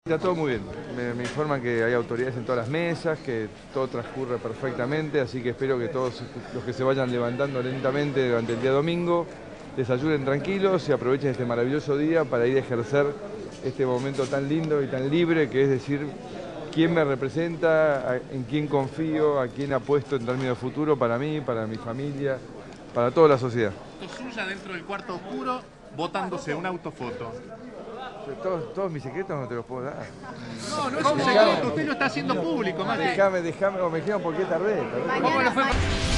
Está todo muy bien, me informan que hay autoridades en todas las mesas, que todo transcurre perfectamente, así que espero que todos los que se vayan levantando lentamente durante el día domingo desayunen tranquilos y aprovechen este maravilloso día para ir a ejercer este momento tan lindo y tan libre que es decir quién me representa, en quién confío, a quién apuesto en términos de futuro para mí, para mi familia, para toda la sociedad. Suya dentro del cuarto oscuro, botándose una autofoto. Todos mis secretos no te los puedo dar. No, no es un secreto, usted lo está haciendo público, más que... Déjame, o me dijeron por qué tardé. Mañana,